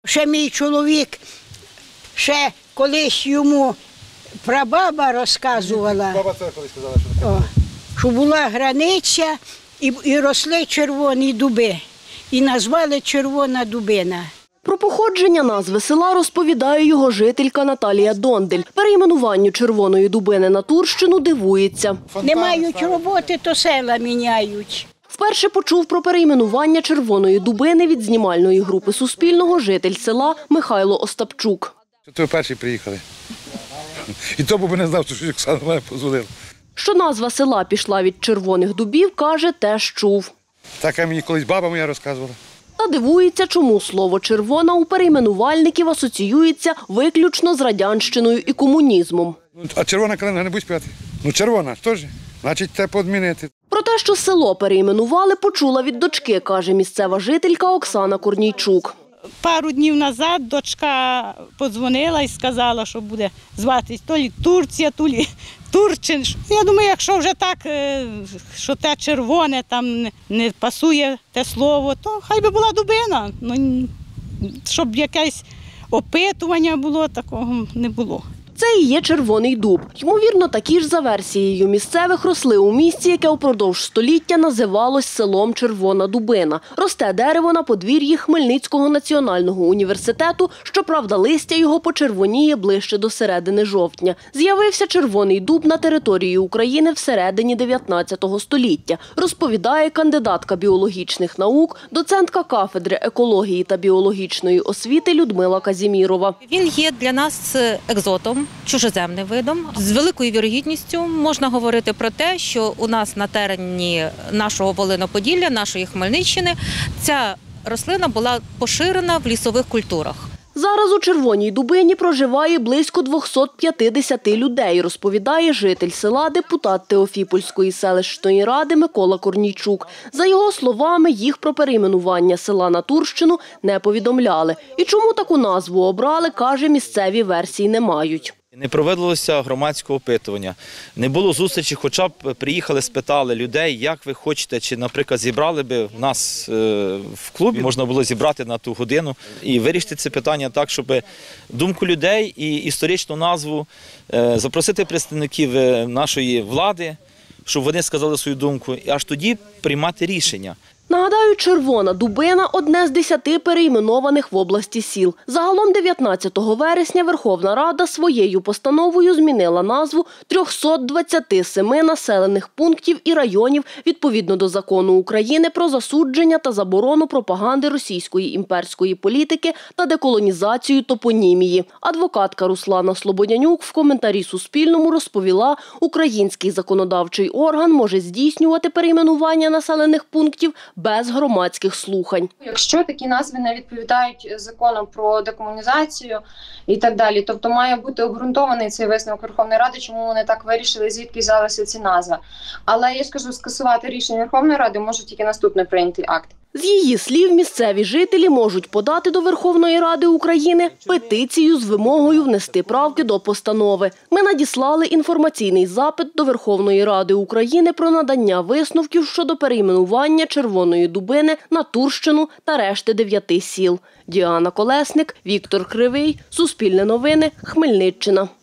Ще мій чоловік, ще колись йому прабаба розказувала, що була границя і росли червоні дуби. І назвали Червона дубина. Про походження назви села розповідає його жителька Наталія Дондель. Перейменуванню Червоної дубини на Турщину дивується. Не мають роботи, то села міняють. Вперше почув про перейменування Червоної дубини від знімальної групи Суспільного житель села Михайло Остапчук. То перші приїхали. І то б не знав, що Оксана мене позвонила. Що назва села пішла від червоних дубів, каже, теж чув. Така мені колись баба моя розказувала. Та дивується, чому слово «червона» у перейменувальників асоціюється виключно з радянщиною і комунізмом. А червона калина не буде співати? Червона, що ж? Значить, це подмінити. Про те, що село перейменували, почула від дочки, каже місцева жителька Оксана Корнійчук. Пару днів назад дочка подзвонила і сказала, що буде зватись то лі Турція, то лі Турчин. Я думаю, якщо вже так, що те червоне, там не пасує те слово, то хай би була дубина. Щоб якесь опитування було, такого не було. Це і є червоний дуб. Ймовірно, такі ж за версією місцевих росли у місті, яке упродовж століття називалось селом Червона Дубина. Росте дерево на подвір'ї Хмельницького національного університету, щоправда, листя його почервоніє ближче до середини жовтня. З'явився червоний дуб на території України всередині 19 століття, розповідає кандидатка біологічних наук, доцентка кафедри екології та біологічної освіти Людмила Казімірова. Він є для нас екзотом, чужоземним видом. З великою вірогідністю можна говорити про те, що у нас на терені нашого Волиноподілля, нашої Хмельниччини, ця рослина була поширена в лісових культурах. Зараз у Червоній Дубині проживає близько 250 людей, розповідає житель села, депутат Теофіпольської селищної ради Микола Корнійчук. За його словами, їх про перейменування села на Турщину не повідомляли. І чому таку назву обрали, каже, місцеві версії не мають. Не проводилося громадського опитування, не було зустрічі, хоча б приїхали, спитали людей, як ви хочете, чи, наприклад, зібрали би в нас в клубі, можна було зібрати на ту годину і вирішити це питання так, щоб думку людей і історичну назву запросити представників нашої влади, щоб вони сказали свою думку, і аж тоді приймати рішення. Нагадаю, Червона Дубина – одне з 10 перейменованих в області сіл. Загалом 19 вересня Верховна Рада своєю постановою змінила назву 327 населених пунктів і районів відповідно до Закону України про засудження та заборону пропаганди російської імперської політики та деколонізацію топонімії. Адвокатка Руслана Слободянюк в коментарі Суспільному розповіла, український законодавчий орган може здійснювати перейменування населених пунктів без громадських слухань. Якщо такі назви не відповідають закону про декомунізацію і так далі, тобто має бути обґрунтований цей висновок Верховної Ради, чому вони так вирішили, звідки взялися ці назви. Але я скажу, скасувати рішення Верховної Ради може тільки наступний прийнятий акт. З її слів, місцеві жителі можуть подати до Верховної Ради України петицію з вимогою внести правки до постанови. Ми надіслали інформаційний запит до Верховної Ради України про надання висновків щодо перейменування Червоної Дубини на Турщину та решти 9 сіл. Діана Колесник, Віктор Кривий, Суспільне новини, Хмельниччина.